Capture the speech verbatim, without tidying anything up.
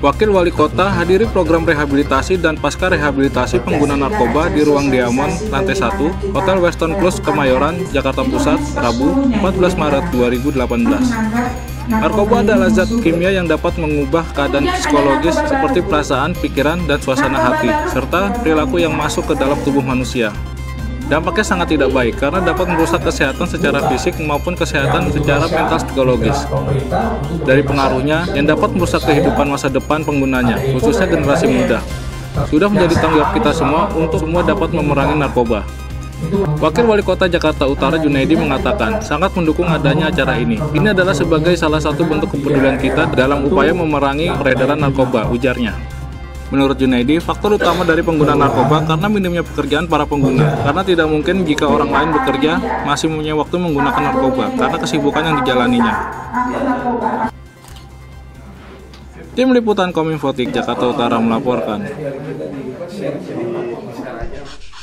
Wakil Wali Kota hadiri program rehabilitasi dan pasca rehabilitasi pengguna narkoba di ruang Diamond, lantai satu, Hotel Weston Plus, Kemayoran, Jakarta Pusat, Rabu, empat belas Maret dua ribu delapan belas. Narkoba adalah zat kimia yang dapat mengubah keadaan psikologis seperti perasaan, pikiran, dan suasana hati, serta perilaku yang masuk ke dalam tubuh manusia. Dampaknya sangat tidak baik karena dapat merusak kesehatan secara fisik maupun kesehatan secara mental psikologis. Dari pengaruhnya yang dapat merusak kehidupan masa depan penggunanya, khususnya generasi muda. Sudah menjadi tanggung jawab kita semua untuk semua dapat memerangi narkoba. Wakil Wali Kota Jakarta Utara Junaidi mengatakan sangat mendukung adanya acara ini. Ini adalah sebagai salah satu bentuk kepedulian kita dalam upaya memerangi peredaran narkoba, ujarnya. Menurut Junaidi, faktor utama dari pengguna narkoba karena minimnya pekerjaan para pengguna. Karena tidak mungkin jika orang lain bekerja masih punya waktu menggunakan narkoba karena kesibukan yang dijalaninya. Tim Liputan Kominfotik Jakarta Utara melaporkan.